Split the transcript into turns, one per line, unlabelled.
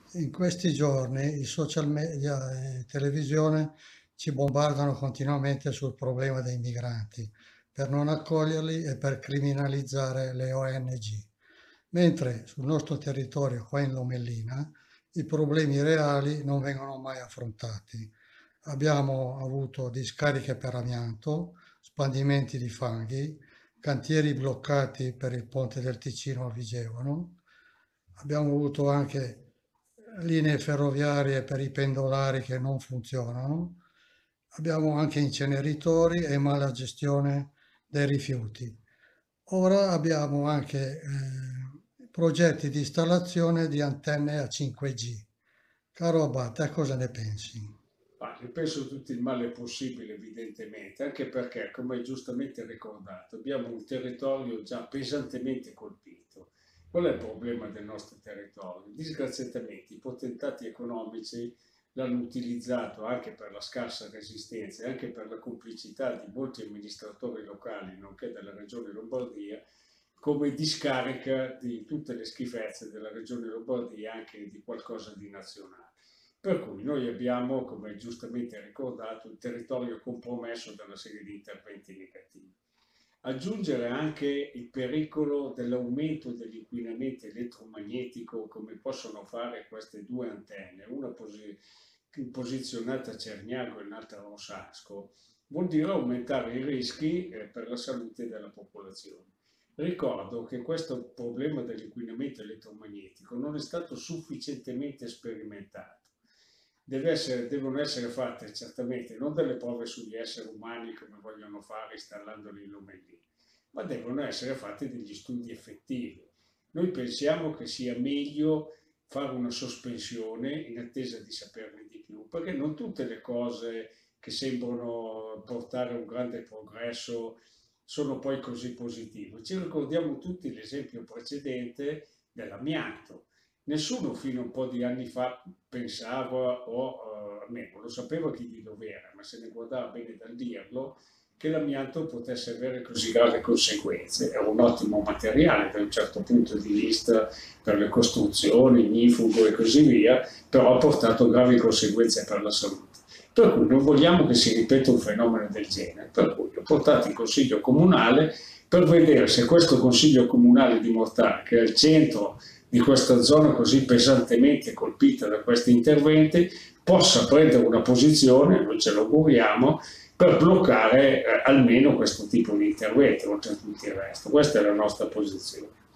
In questi giorni i social media e televisione ci bombardano continuamente sul problema dei migranti, per non accoglierli e per criminalizzare le ONG. Mentre sul nostro territorio, qua in Lomellina, i problemi reali non vengono mai affrontati. Abbiamo avuto discariche per amianto, spandimenti di fanghi, cantieri bloccati per il ponte del Ticino a Vigevano. Abbiamo avuto anche linee ferroviarie per i pendolari che non funzionano. Abbiamo anche inceneritori e mala gestione dei rifiuti. Ora abbiamo anche progetti di installazione di antenne a 5G. Caro Abate, cosa ne pensi?
Ma ne penso tutto il male possibile, evidentemente, anche perché, come hai giustamente ricordato, abbiamo un territorio già pesantemente colpito. Qual è il problema del nostro territorio? Disgraziatamente i potentati economici l'hanno utilizzato anche per la scarsa resistenza e anche per la complicità di molti amministratori locali, nonché della Regione Lombardia, come discarica di tutte le schifezze della Regione Lombardia, anche di qualcosa di nazionale. Per cui noi abbiamo, come giustamente ricordato, un territorio compromesso da una serie di interventi negativi. Aggiungere anche il pericolo dell'aumento dell'inquinamento elettromagnetico, come possono fare queste due antenne, una posizionata a Cerniago e l'altra a Rosasco, vuol dire aumentare i rischi per la salute della popolazione. Ricordo che questo problema dell'inquinamento elettromagnetico non è stato sufficientemente sperimentato. Devono essere fatte certamente non delle prove sugli esseri umani come vogliono fare installandoli in Lomellina, ma devono essere fatti degli studi effettivi. Noi pensiamo che sia meglio fare una sospensione in attesa di saperne di più, perché non tutte le cose che sembrano portare a un grande progresso sono poi così positive. Ci ricordiamo tutti l'esempio precedente dell'amianto. Nessuno fino a un po' di anni fa pensava, o almeno lo sapeva chi di dovere, ma se ne guardava bene dal dirlo, che l'amianto potesse avere così gravi conseguenze. È un ottimo materiale da un certo punto di vista per le costruzioni, ignifugo e così via, però ha portato gravi conseguenze per la salute. Per cui non vogliamo che si ripeta un fenomeno del genere, per cui ho portato in consiglio comunale per vedere se questo consiglio comunale di Mortale, che è al centro di questa zona così pesantemente colpita da questi interventi, possa prendere una posizione, noi ce lo auguriamo, per bloccare almeno questo tipo di interventi, oltre a tutto il resto. Questa è la nostra posizione.